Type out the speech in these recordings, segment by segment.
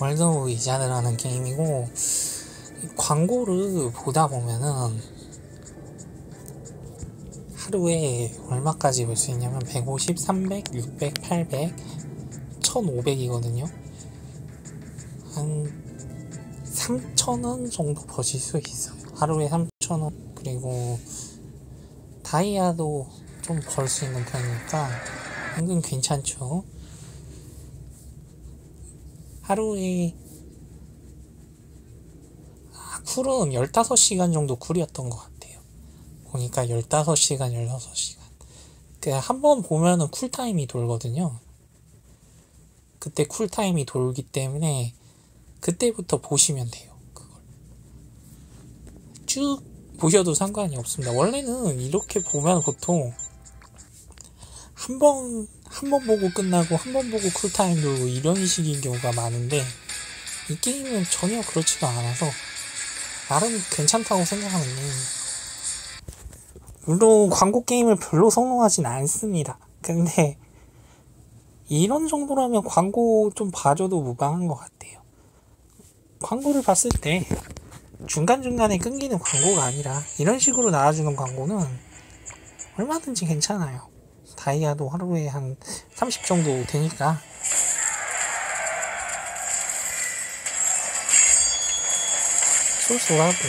월드 오브 위자드라는 게임이고, 광고를 보다 보면은 하루에 얼마까지 볼 수 있냐면 150, 300, 600, 800, 1500이거든요. 한 3,000원 정도 버실 수 있어요. 하루에 3,000원. 그리고 다이아도 좀 벌 수 있는 편이니까 은근 괜찮죠. 하루에 쿨은 15시간 정도 쿨이었던 것 같아요. 보니까 15시간, 16시간. 한 번 보면은 쿨타임이 돌거든요. 그때 쿨타임이 돌기 때문에 그때부터 보시면 돼요. 그걸 쭉 보셔도 상관이 없습니다. 원래는 이렇게 보면 보통 한 번 보고 끝나고 한 번 보고 쿨타임 돌고 이런 식인 경우가 많은데, 이 게임은 전혀 그렇지가 않아서 나름 괜찮다고 생각하는 게임입니다. 물론 광고 게임을 별로 선호하진 않습니다. 근데 이런 정도라면 광고 좀 봐줘도 무방한 것 같아요. 광고를 봤을 때 중간중간에 끊기는 광고가 아니라 이런 식으로 나와주는 광고는 얼마든지 괜찮아요. 다이아도 하루에 한 30 정도 되니까. 쏠쏠하고.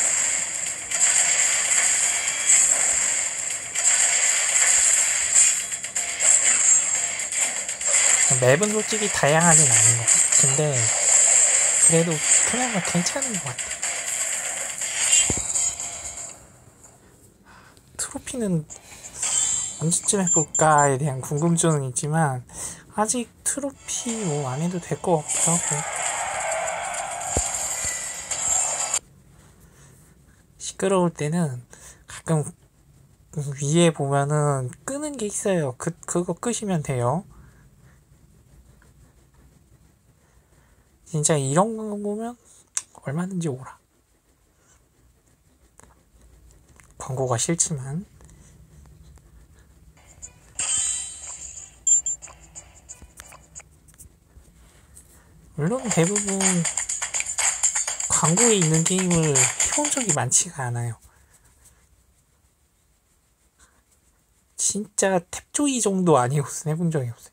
맵은 솔직히 다양하진 않은 것 같아요. 근데 그래도 그나마 괜찮은 것 같아요. 트로피는 언제쯤 해볼까에 대한 궁금증은 있지만 아직 트로피 안 해도 될 것 같기도 하고. 시끄러울 때는 가끔 위에 보면은 끄는 게 있어요. 그거 끄시면 돼요. 진짜 이런 거 보면 얼마든지 오라. 광고가 싫지만. 물론 대부분 광고에 있는 게임을 해본 적이 많지가 않아요. 진짜 탭조이 정도 아니고서 해본 적이 없어요.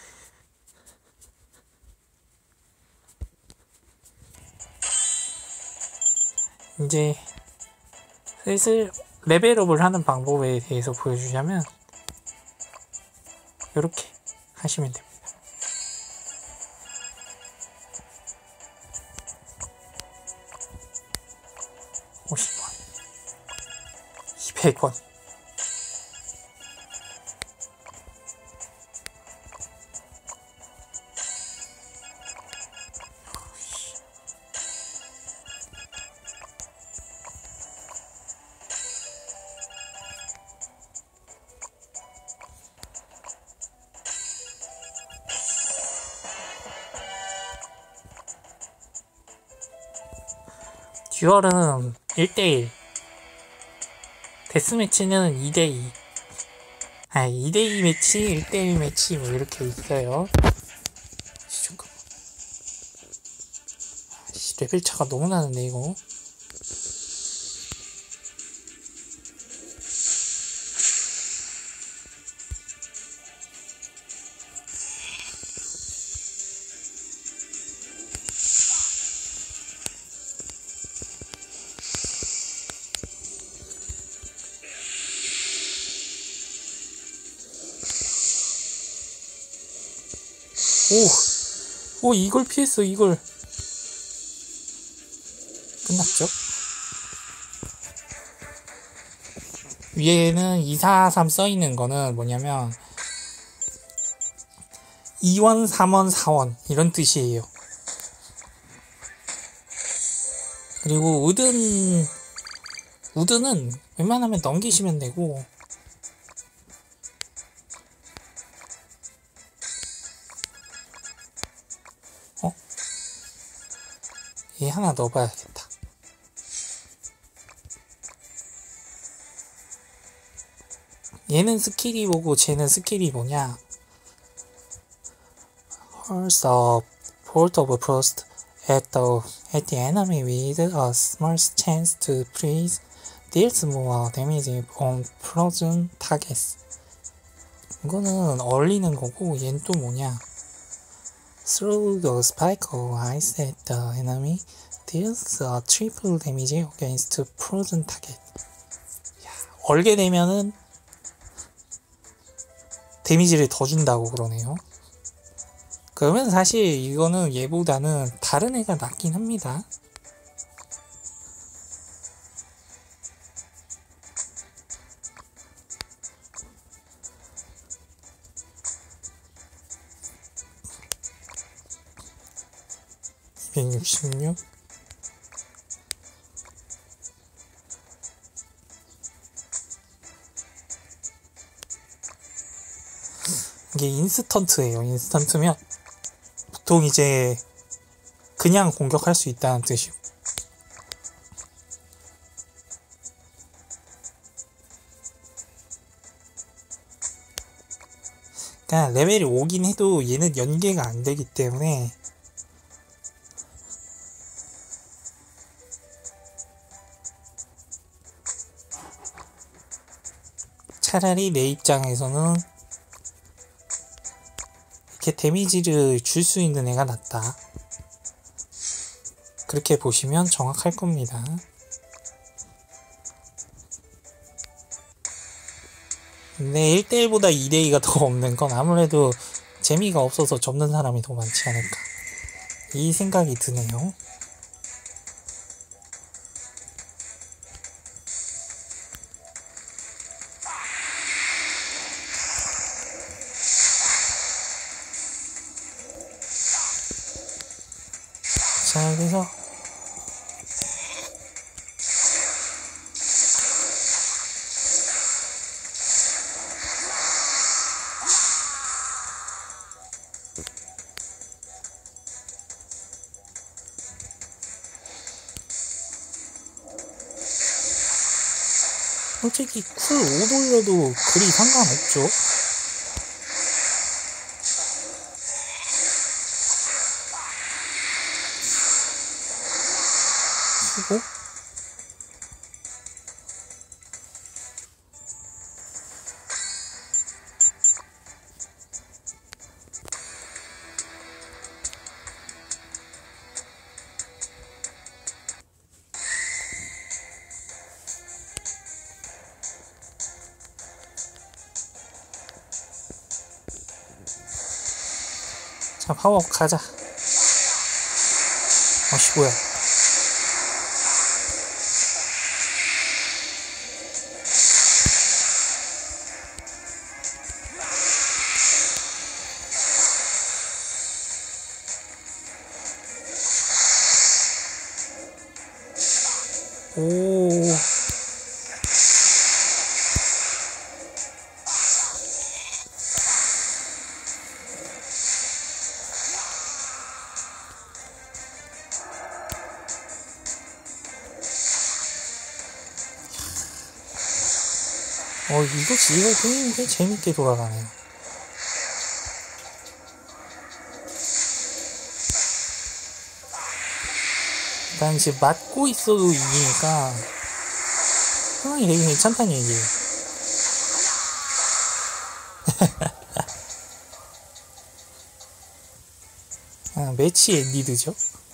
이제 슬슬 레벨업을 하는 방법에 대해서 보여주자면 이렇게 하시면 됩니다. 50원, 200원, 듀얼은 1대1, 데스매치는 2대2, 2대2 매치, 1대1 매치 뭐 이렇게 있어요. 레벨 차가 너무 나는데 이거. 오, 이걸 피했어. 이걸. 끝났죠? 위에는 243 써있는 거는 뭐냐면 2원, 3원, 4원 이런 뜻이에요. 그리고 우드는 웬만하면 넘기시면 되고, 얘 하나 넣어봐야겠다. 얘는 스킬이 뭐고 쟤는 스킬이 뭐냐. Horse of Port of Frost, hit the enemy with a small chance to freeze deals more damage on frozen targets. 이거는 얼리는 거고 얘는 또 뭐냐, throw the spike of ice at the enemy deals a triple damage against frozen target. 야, 얼게 되면은 데미지를 더 준다고 그러네요. 그러면 사실 이거는 얘보다는 다른 애가 낫긴 합니다. (266) 이게 인스턴트예요. 인스턴트면 보통 이제 그냥 공격할 수 있다는 뜻이고, 그러니까 레벨이 5긴 해도 얘는 연계가 안 되기 때문에 차라리 내 입장에서는 이렇게 데미지를 줄 수 있는 애가 낫다, 그렇게 보시면 정확할 겁니다. 근데 1대1보다 2대2가 더 없는 건 아무래도 재미가 없어서 접는 사람이 더 많지 않을까, 이 생각이 드네요. 자, 그래서 솔직히 쿨 5 돌려도 그리 상관없죠. 그리고 자, 파워업 가자. 아씨, 뭐야. 오, 이거 게임이 꽤 재밌게 돌아가네요. 일단 지금 맞고 있어도 이기니까 상황이 되게 괜찮다는 얘기예요. 아, 매치 엔디드죠.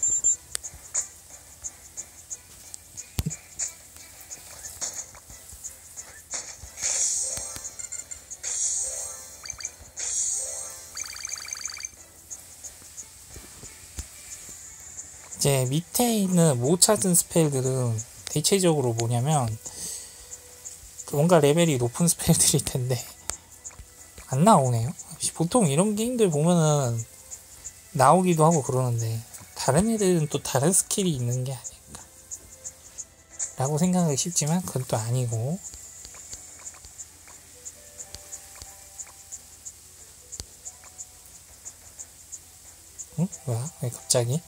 이제 밑에 있는 못 찾은 스펠들은 대체적으로 뭐냐면 뭔가 레벨이 높은 스펠들일 텐데 안 나오네요. 보통 이런 게임들 보면은 나오기도 하고 그러는데 다른 애들은 또 다른 스킬이 있는 게 아닐까 라고 생각하기 쉽지만 그건 또 아니고, 응? 뭐야? 왜 갑자기?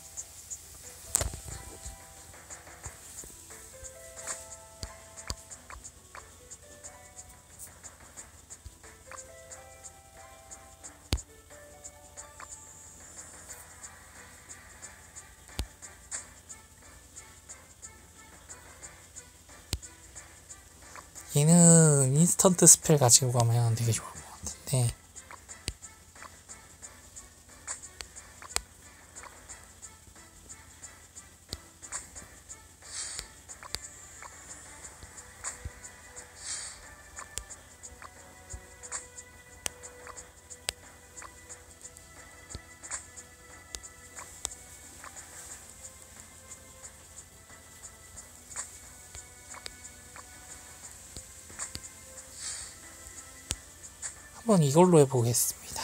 얘는 인스턴트 스펠 가지고 가면 되게 좋을 것 같은데. 한번 이걸로 해보겠습니다.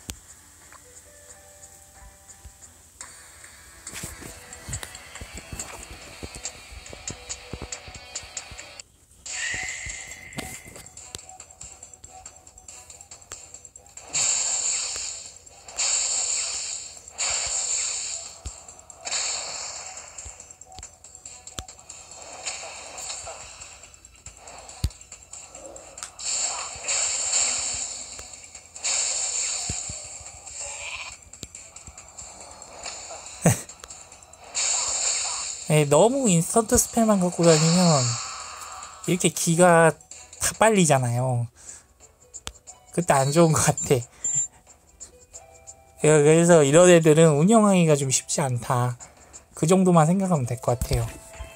네, 너무 인스턴트 스펠만 갖고 다니면 이렇게 기가 다 빨리잖아요. 그때 안 좋은 것 같아. 그래서 이런 애들은 운영하기가 좀 쉽지 않다. 그 정도만 생각하면 될 것 같아요.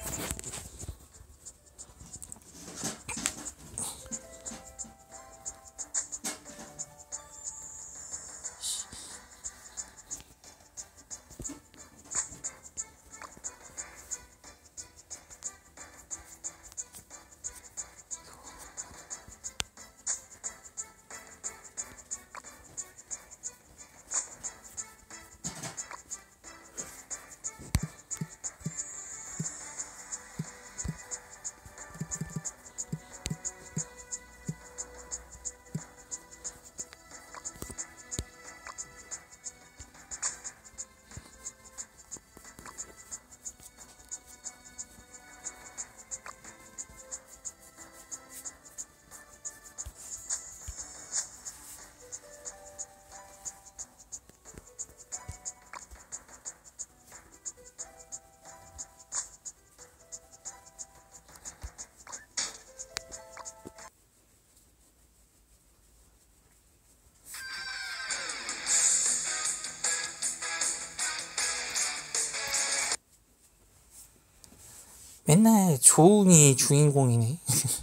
맨날 조은이 주인공이네.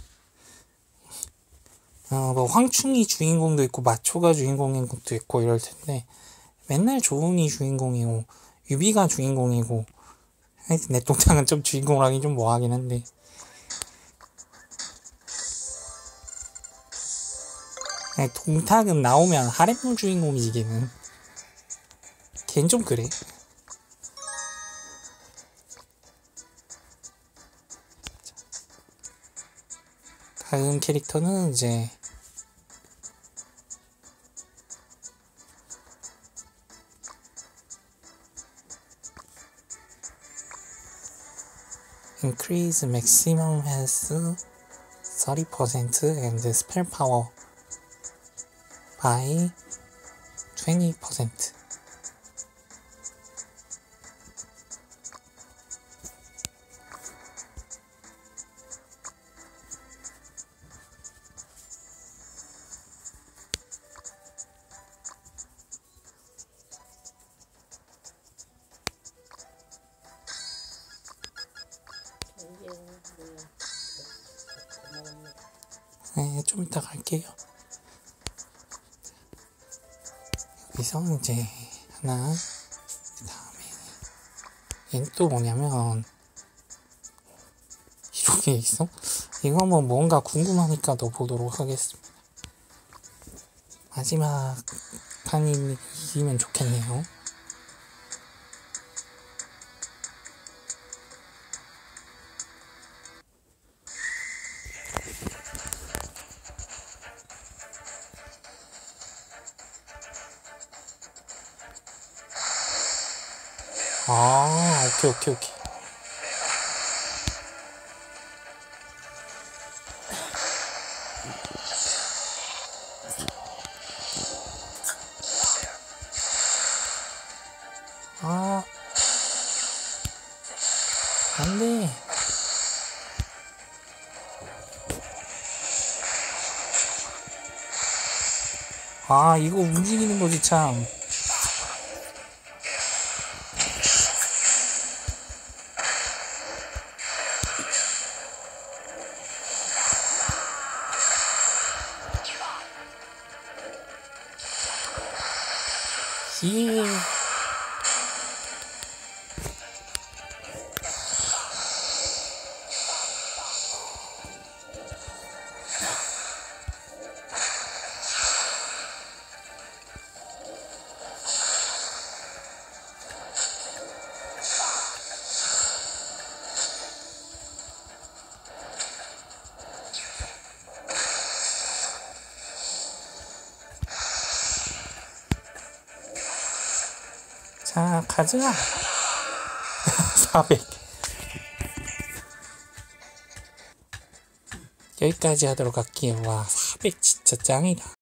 뭐 황충이 주인공도 있고 마초가 주인공인 것도 있고 이럴 텐데 맨날 조은이 주인공이고 유비가 주인공이고 내 동창은 좀 주인공을 하긴 좀 뭐하긴 한데 동탁은 나오면 하렘물 주인공이지 걔는. 걘 좀 그래. 다음 캐릭터는 이제 increase maximum health 30% and spell power by 20%. 네, 좀 이따 갈게요. 여기서 이제 하나, 그 다음에 얘는 또 뭐냐면 이렇게 있어? 이거 한번 뭔가 궁금하니까 넣어보도록 하겠습니다. 마지막 판이 이기면 좋겠네요. 아, 오케이. 아, 안 돼. 아, 이거 움직이는 거지, 참. 예. 자, 가자. 400. 여기까지 하도록 할게요. 와, 400 진짜 짱이다.